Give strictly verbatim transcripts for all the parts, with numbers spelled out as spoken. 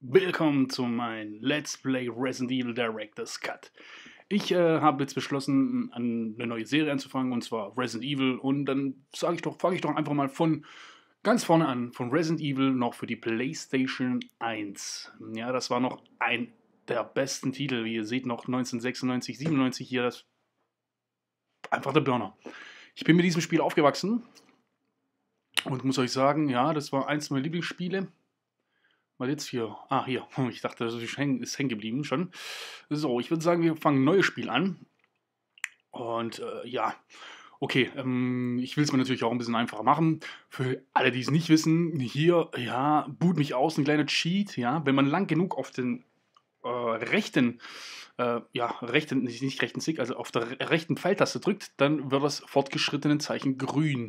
Willkommen zu meinem Let's Play Resident Evil Director's Cut. Ich äh, habe jetzt beschlossen, an eine neue Serie anzufangen, und zwar Resident Evil. Und dann sage ich doch, fange ich doch einfach mal von ganz vorne an, von Resident Evil noch für die PlayStation eins. Ja, das war noch ein der besten Titel, wie ihr seht, noch neunzehnhundertsechsundneunzig, siebenundneunzig hier, das einfach der Burner. Ich bin mit diesem Spiel aufgewachsen und muss euch sagen, ja, das war eins meiner Lieblingsspiele. Mal jetzt hier. Ah, hier. Ich dachte, das ist hängen, ist hängen geblieben schon. So, ich würde sagen, wir fangen ein neues Spiel an. Und äh, ja, okay. Ähm, ich will es mir natürlich auch ein bisschen einfacher machen. Für alle, die es nicht wissen, hier, ja, boot mich aus, ein kleiner Cheat. Ja, wenn man lang genug auf den äh, rechten, äh, ja, rechten, nicht, nicht rechten Stick, also auf der rechten Pfeiltaste drückt, dann wird das fortgeschrittene Zeichen grün.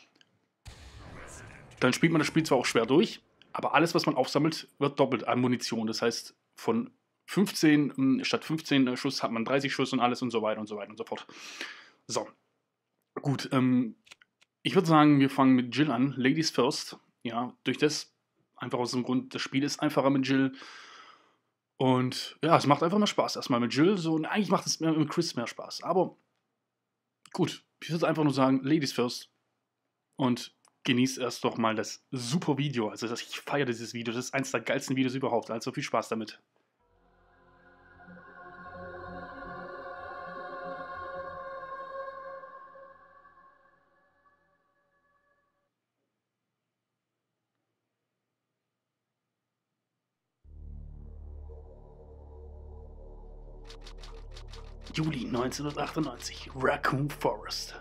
Dann spielt man das Spiel zwar auch schwer durch, aber alles, was man aufsammelt, wird doppelt an Munition. Das heißt, von fünfzehn, statt fünfzehn Schuss hat man dreißig Schuss und alles und so weiter und so weiter und so fort. So, gut. Ähm, ich würde sagen, wir fangen mit Jill an. Ladies first. Ja, durch das, einfach aus dem Grund, das Spiel ist einfacher mit Jill. Und ja, es macht einfach mehr Spaß. Erstmal mit Jill. So, und eigentlich macht es mit Chris mehr Spaß. Aber gut, ich würde einfach nur sagen, Ladies first. Und genießt erst doch mal das super Video. Also ich feiere dieses Video. Das ist eins der geilsten Videos überhaupt. Also viel Spaß damit. Juli neunzehnhundertachtundneunzig. Raccoon Forest.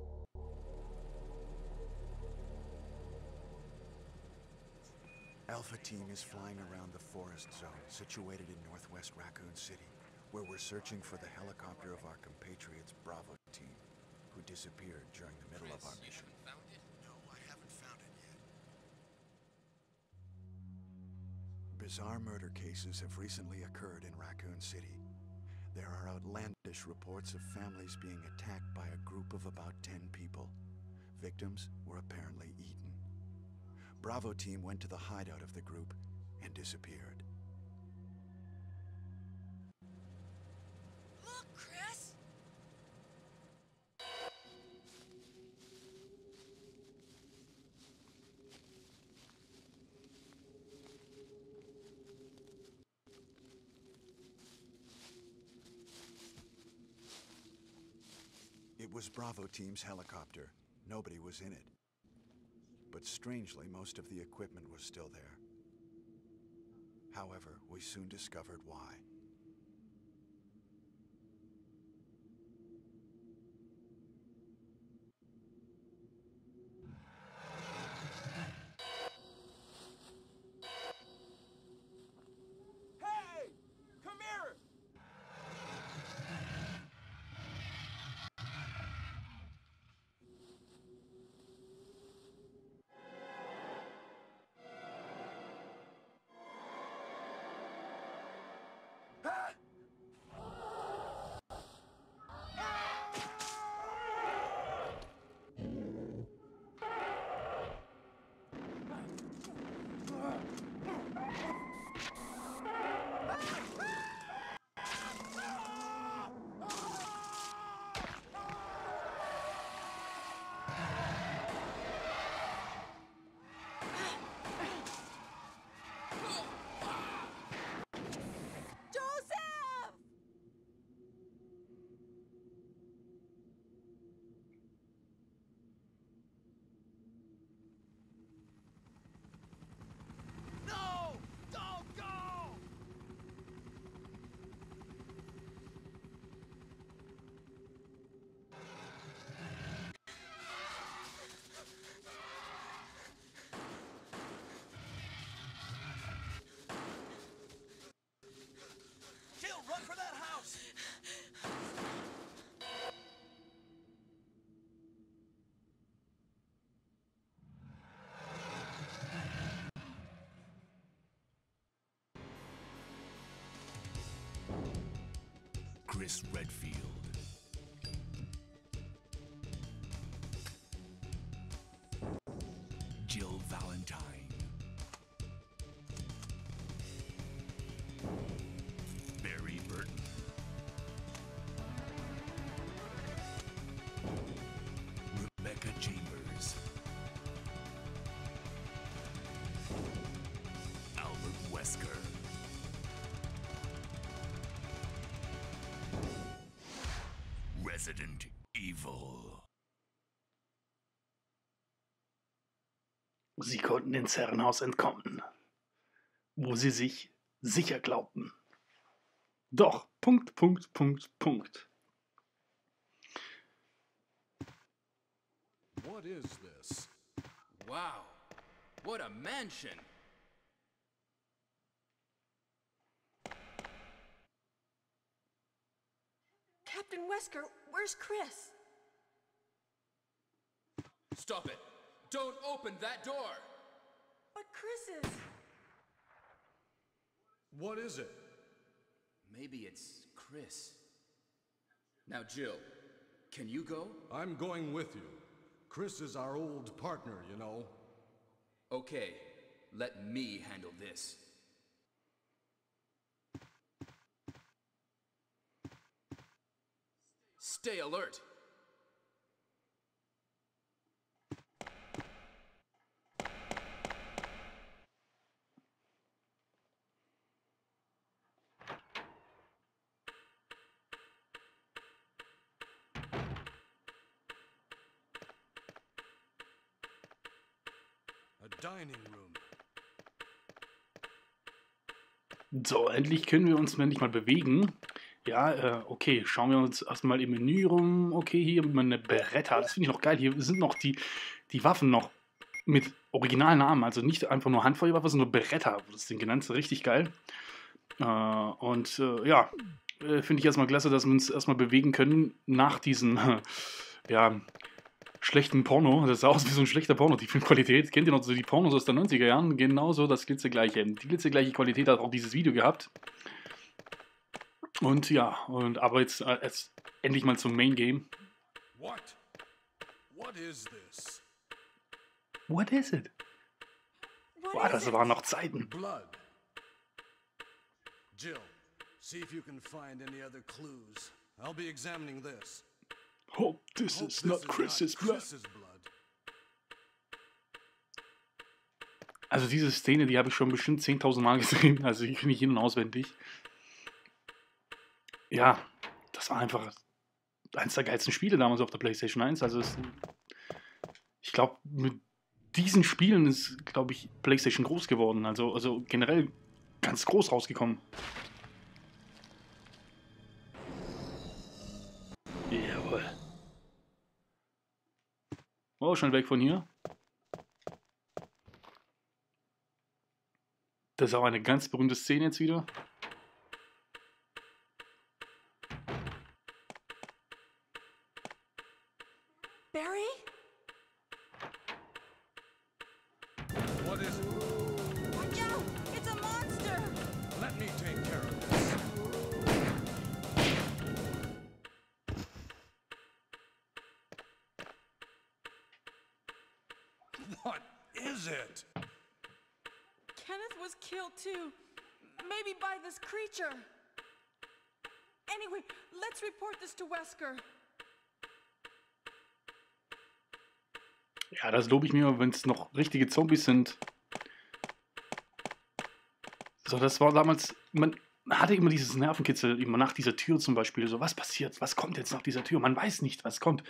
Alpha Team is flying around the forest zone situated in northwest Raccoon City, where we're searching for the helicopter of our compatriots Bravo Team, who disappeared during the middle of our mission. No, I haven't found it yet. Bizarre murder cases have recently occurred in Raccoon City. There are outlandish reports of families being attacked by a group of about ten people. Victims were apparently eaten. Bravo Team went to the hideout of the group and disappeared. Look, Chris! It was Bravo Team's helicopter. Nobody was in it. But strangely, most of the equipment was still there. However, we soon discovered why. Hey! Come here! Joseph! No! Don't go! Jill, run for that house! Chris Redfield. Jill Valentine. Resident Evil. Sie konnten ins Herrenhaus entkommen, wo sie sich sicher glaubten. Doch, Punkt, Punkt, Punkt, Punkt. What is this? Wow, what a mansion! Captain Wesker, where's Chris? Stop it! Don't open that door! But Chris is... What is it? Maybe it's Chris. Now, Jill, can you go? I'm going with you. Chris is our old partner, you know. Okay, let me handle this. Stay alert! A dining room. So, endlich können wir uns endlich mal bewegen. Ja, äh, okay, schauen wir uns erstmal im Menü rum. Okay, hier haben wir eine Beretta. Das finde ich noch geil. Hier sind noch die, die Waffen noch mit Originalnamen. Also nicht einfach nur Handfeuerwaffe, sondern Beretta. Das ist den genannt. Richtig geil. Äh, und äh, ja, äh, finde ich erstmal klasse, dass wir uns erstmal bewegen können nach diesem, äh, ja, schlechten Porno. Das sah aus wie so ein schlechter Porno, die Filmqualität. Kennt ihr noch so die Pornos aus den neunziger Jahren? Genauso das glitzergleiche. Die glitzergleiche Qualität hat auch dieses Video gehabt. Und ja, und aber jetzt, äh, jetzt endlich mal zum Main Game. What? What is this? What is it? What Boah, is das it? waren noch Zeiten. Blood. Jill, see if you can find any other clues. I'll be examining this. Hope this Hope is this not is Chris's not blood. Chris's blood. Also diese Szene, die habe ich schon bestimmt zehntausend Mal gesehen. Also die kenne ich hin- und auswendig. Ja, das war einfach eines der geilsten Spiele damals auf der PlayStation eins. Also es, ich glaube, mit diesen Spielen ist, glaube ich, PlayStation groß geworden. Also, also generell ganz groß rausgekommen. Jawohl. Oh, schnell weg von hier. Das ist auch eine ganz berühmte Szene jetzt wieder. Barry? What is it? Watch out! It's a monster! Let me take care of this. What is it? Kenneth was killed too. Maybe by this creature. Anyway, let's report this to Wesker. Ja, das lobe ich mir, wenn es noch richtige Zombies sind. So, das war damals, man hatte immer dieses Nervenkitzel, immer nach dieser Tür zum Beispiel. So, was passiert? Was kommt jetzt nach dieser Tür? Man weiß nicht, was kommt.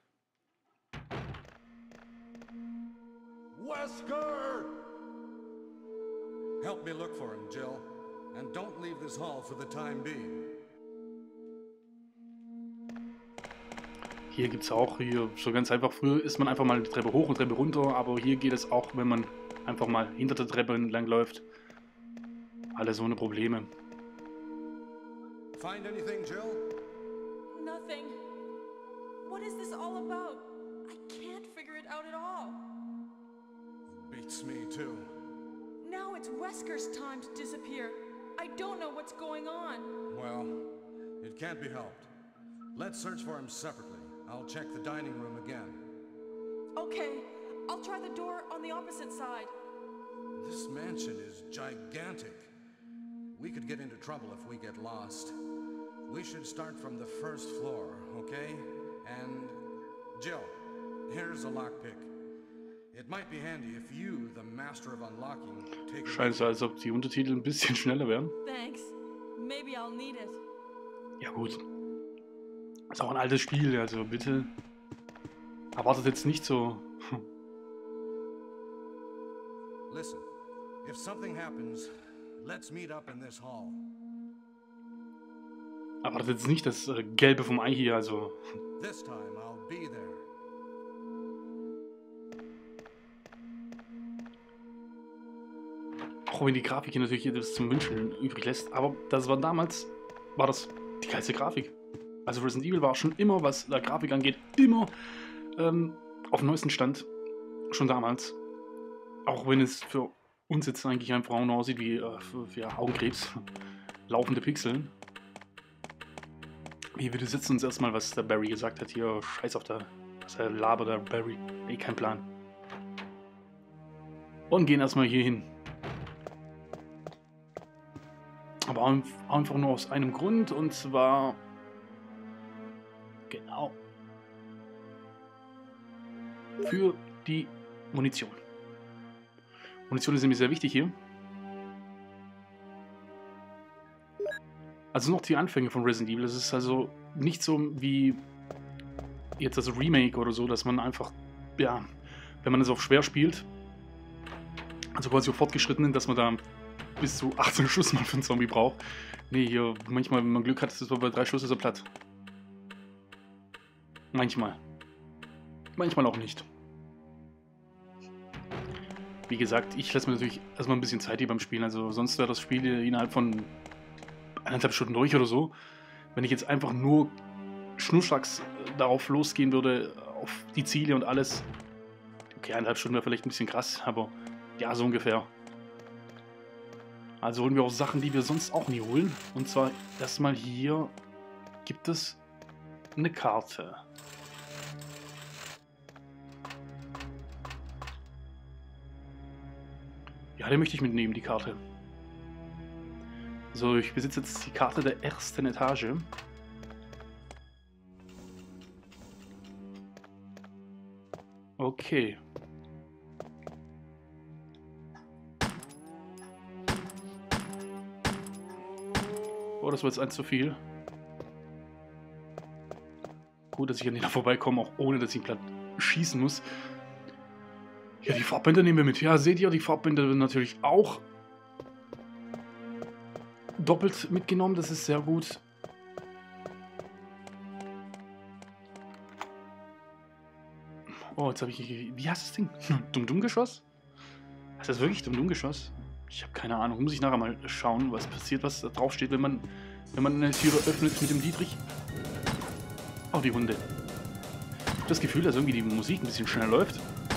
Wesker! Help me look for him, Jill. And don't leave this hall for the time being. Hier gibt es auch, hier so ganz einfach, früher ist man einfach mal die Treppe hoch und Treppe runter, aber hier geht es auch, wenn man einfach mal hinter der Treppe entlang läuft. Alles ohne Probleme. Find anything, Jill? Nothing. What is this all about? I can't figure it out at all. Beats me, too. Now it's Wesker's time to disappear. I don't know what's going on. Well, it can't be helped. Let's search for him separately. I'll check the dining room again. Okay, I'll try the door on the opposite side. This mansion is gigantic. We could get into trouble if we get lost. We should start from the first floor, okay? And Jill, here's a lockpick. It might be handy if you, the master of unlocking, take it. Scheint so, als ob die Untertitel ein bisschen schneller wären. Thanks. Maybe I'll need it. Ja gut. Ist auch ein altes Spiel, also bitte erwartet jetzt nicht so. Listen, if something happens, let's meet up in this hall. Erwartet jetzt nicht das äh, Gelbe vom Ei hier, also. This time I'll be there. Auch wenn die Grafik hier natürlich etwas zum Wünschen übrig lässt, aber das war damals, war das die geilste Grafik. Also Resident Evil war schon immer, was der Grafik angeht, immer ähm, auf dem neuesten Stand, schon damals. Auch wenn es für uns jetzt eigentlich einfach auch nur aussieht wie äh, für, für Augenkrebs, laufende Pixeln. Wir sitzen uns erstmal, was der Barry gesagt hat, hier, scheiß auf der, was der labert der Barry, eh kein Plan. Und gehen erstmal hier hin. Aber einfach nur aus einem Grund, und zwar genau für die Munition. Munition ist nämlich sehr wichtig hier. Also noch die Anfänge von Resident Evil. Es ist also nicht so wie jetzt das Remake oder so, dass man einfach, ja, wenn man es auf schwer spielt, also quasi auf fortgeschrittenen, dass man da bis zu achtzehn Schuss mal für einen Zombie braucht. Nee, hier, manchmal, wenn man Glück hat, ist es bei drei Schuss ist er platt. Manchmal. Manchmal auch nicht. Wie gesagt, ich lasse mir natürlich erstmal ein bisschen Zeit hier beim Spielen. Also sonst wäre das Spiel innerhalb von eineinhalb Stunden durch oder so. Wenn ich jetzt einfach nur schnurstracks darauf losgehen würde, auf die Ziele und alles. Okay, eineinhalb Stunden wäre vielleicht ein bisschen krass, aber ja, so ungefähr. Also holen wir auch Sachen, die wir sonst auch nie holen. Und zwar erstmal hier gibt es eine Karte. Ja, die möchte ich mitnehmen, die Karte. So, ich besitze jetzt die Karte der ersten Etage. Okay. Oh, das war jetzt eins zu viel. Gut, dass ich an den da vorbeikomme, auch ohne, dass ich platt schießen muss. Ja, die Farbbänder nehmen wir mit. Ja, seht ihr, die Farbbänder werden natürlich auch doppelt mitgenommen. Das ist sehr gut. Oh, jetzt habe ich... Wie heißt das Ding? Dumm-Dumm-Geschoss? Ist das wirklich Dumm-Dumm-Geschoss? Ich habe keine Ahnung. Muss ich nachher mal schauen, was passiert, was da drauf steht, wenn man, wenn man eine Türe öffnet mit dem Dietrich. Oh, die Hunde. Ich habe das Gefühl, dass irgendwie die Musik ein bisschen schneller läuft.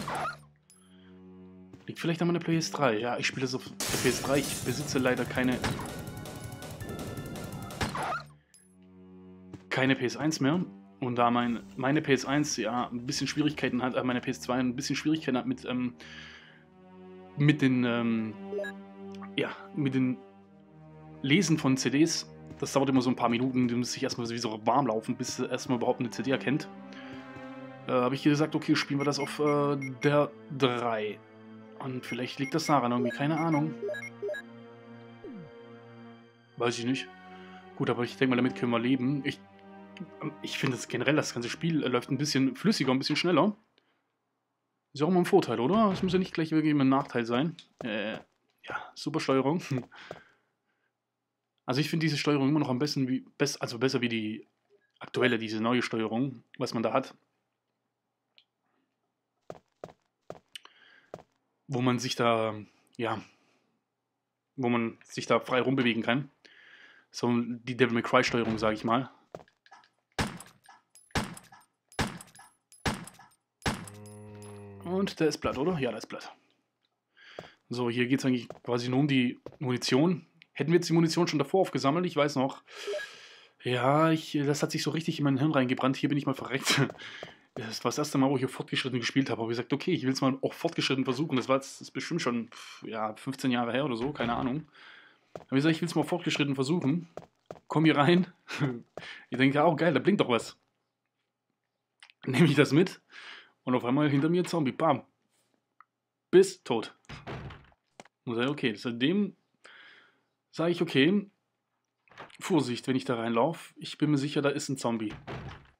Liegt vielleicht an meiner P S drei. Ja, ich spiele das auf der P S drei. Ich besitze leider keine... keine P S eins mehr. Und da mein, meine P S eins ja ein bisschen Schwierigkeiten hat, äh, meine P S zwei ein bisschen Schwierigkeiten hat mit, ähm, mit den, ähm, ja, mit den Lesen von C Ds. Das dauert immer so ein paar Minuten, die muss sich erstmal wie so warm laufen, bis erstmal überhaupt eine C D erkennt. Äh, habe ich gesagt, okay, spielen wir das auf äh, der drei. Und vielleicht liegt das daran irgendwie, keine Ahnung. Weiß ich nicht. Gut, aber ich denke mal, damit können wir leben. Ich, ich finde das generell, das ganze Spiel läuft ein bisschen flüssiger, ein bisschen schneller. Ist ja auch mal ein Vorteil, oder? Es muss ja nicht gleich wirklich ein Nachteil sein. Äh, ja, super Steuerung. Also ich finde diese Steuerung immer noch am besten, wie, best, also besser wie die aktuelle, diese neue Steuerung, was man da hat. Wo man sich da, ja, wo man sich da frei rumbewegen kann. So die Devil May Cry Steuerung, sage ich mal. Und da ist Blatt, oder? Ja, da ist Blatt. So, hier geht es eigentlich quasi nur um die Munition. Hätten wir jetzt die Munition schon davor aufgesammelt? Ich weiß noch. Ja, ich, das hat sich so richtig in mein Hirn reingebrannt. Hier bin ich mal verreckt. Das war das erste Mal, wo ich auf fortgeschritten gespielt habe. Aber ich gesagt, okay, ich will es mal auch fortgeschritten versuchen. Das war jetzt, das ist bestimmt schon ja, fünfzehn Jahre her oder so, keine Ahnung. Aber ich gesagt, ich will es mal fortgeschritten versuchen. Komm hier rein. Ich denke, oh geil, da blinkt doch was. Nehme ich das mit. Und auf einmal hinter mir ein Zombie. Bam. Bis tot. Und sage, okay, seitdem sage ich, okay, Vorsicht, wenn ich da reinlaufe. Ich bin mir sicher, da ist ein Zombie.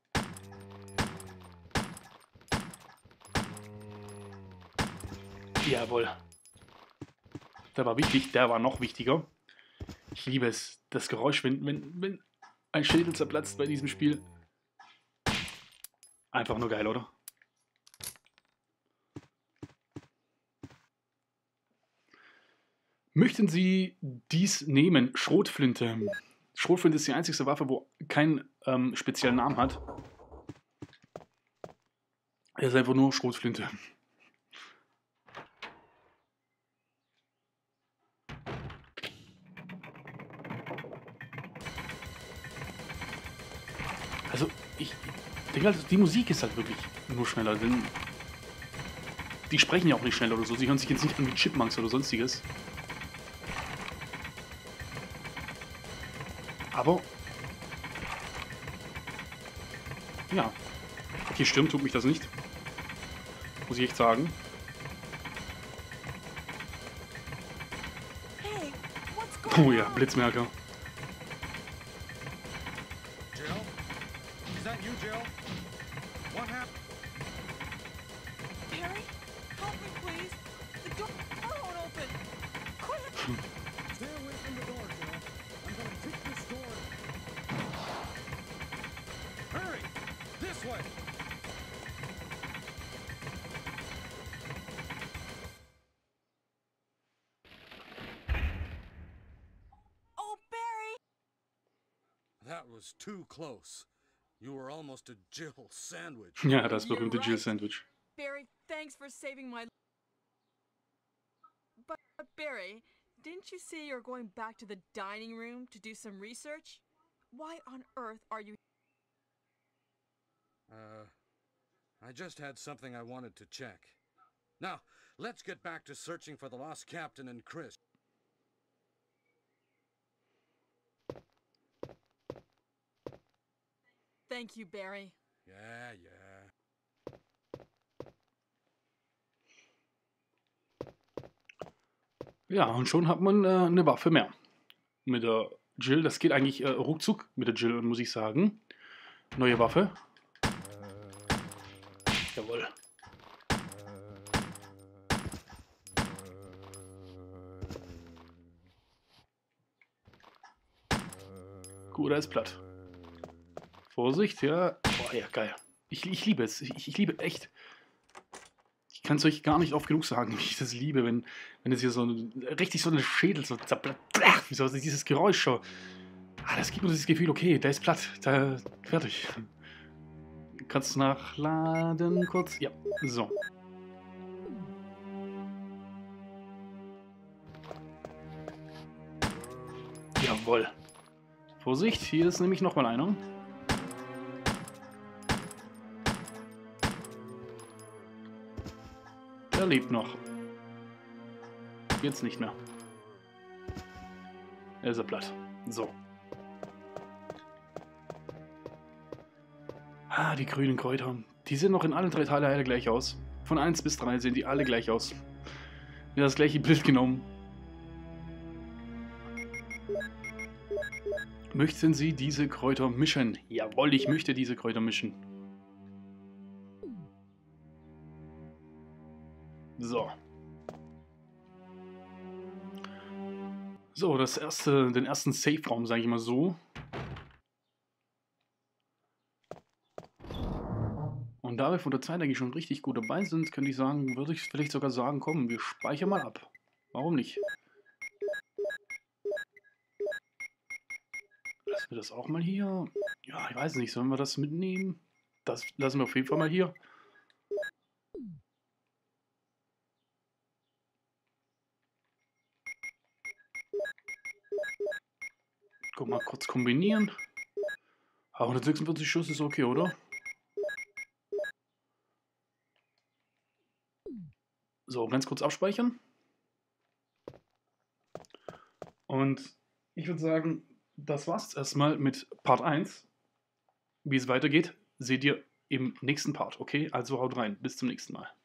Jawohl. Der war wichtig, der war noch wichtiger. Ich liebe es, das Geräusch, wenn, wenn, wenn ein Schädel zerplatzt bei diesem Spiel. Einfach nur geil, oder? Möchten Sie dies nehmen? Schrotflinte. Schrotflinte ist die einzige Waffe, wo keinen ähm, speziellen Namen hat. Er ist einfach nur Schrotflinte. Also, ich denke halt, die Musik ist halt wirklich nur schneller, denn die sprechen ja auch nicht schnell oder so. Sie hören sich jetzt nicht an wie Chipmunks oder sonstiges. Aber, ja, okay, stimmt, tut mich das nicht. Muss ich echt sagen. Hey, what's going Oh ja, on? Blitzmerker. Jill? Is that you, Jill? What happened? Barry, help me, please. The door won't open. Quick! Stay away from the door, Jill. I'm gonna kick this door. Hurry! This way! Oh, Barry! That was too close. You were almost a Jill sandwich. Ja, das You're berühmte Jill right. Sandwich. Barry, thanks for saving my... But, but Barry, didn't you say you're going back to the dining room to do some research? Why on earth are you... Uh, I just had something I wanted to check. Now, let's get back to searching for the lost captain and Chris. Thank you, Barry. Yeah, yeah. Ja, und schon hat man äh, eine Waffe mehr. Mit der Jill, das geht eigentlich äh, ruckzuck mit der Jill, muss ich sagen. Neue Waffe. Jawohl. Gut, er ist platt. Vorsicht, ja. Boah, ja, geil. Ich, ich liebe es. Ich, ich liebe echt. Ich kann es euch gar nicht oft genug sagen, wie ich das liebe, wenn, wenn es hier so ein, richtig so eine Schädel so zerplatzt. Wie so dieses Geräusch schon. Ah, das gibt mir das Gefühl, okay, der ist platt. Da, fertig. Kannst du nachladen kurz? Ja, so. Jawohl. Vorsicht, hier ist nämlich nochmal einer. Der lebt noch. Jetzt nicht mehr. Er ist er platt. So. Ah, die grünen Kräuter. Die sehen noch in allen drei Teilen alle gleich aus. Von eins bis drei sehen die alle gleich aus. Ja, das gleiche Bild genommen. Möchten Sie diese Kräuter mischen? Jawohl, ich möchte diese Kräuter mischen. So. So, das erste, den ersten Safe-Raum, sage ich mal so. Und da wir von der Zeit eigentlich schon richtig gut dabei sind, könnte ich sagen, würde ich vielleicht sogar sagen, komm, wir speichern mal ab. Warum nicht? Lassen wir das auch mal hier? Ja, ich weiß nicht, sollen wir das mitnehmen? Das lassen wir auf jeden Fall mal hier. Guck mal, kurz kombinieren. Ah, hundertsechsundvierzig Schuss ist okay, oder? So, ganz kurz abspeichern. Und ich würde sagen, das war's jetzt erstmal mit Part eins. Wie es weitergeht, seht ihr im nächsten Part, okay? Also haut rein, bis zum nächsten Mal.